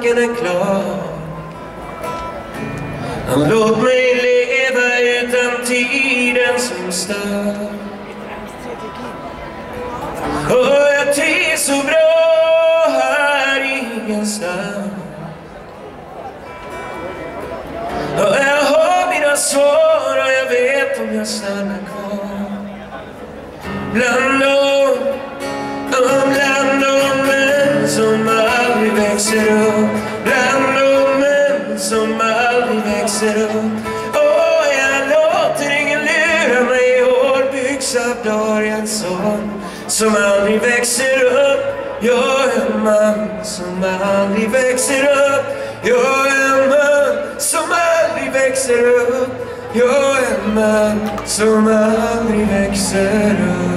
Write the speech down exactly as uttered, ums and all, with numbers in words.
tanken är klar. Låt mig leva utan tiden som stör. Och jag trivs så bra här ingenstans. Och jag har mina svar och jag vet om jag stannar kvar. Bland dem, bland de män som aldrig växer upp. Bland de män som aldrig växer upp. Och jag låter ingen lura mig i hårbyxabdar. Sån som aldrig växer upp. Jag är en man som aldrig växer upp. Jag är en man som aldrig växer upp. Jag är en man som aldrig växer upp.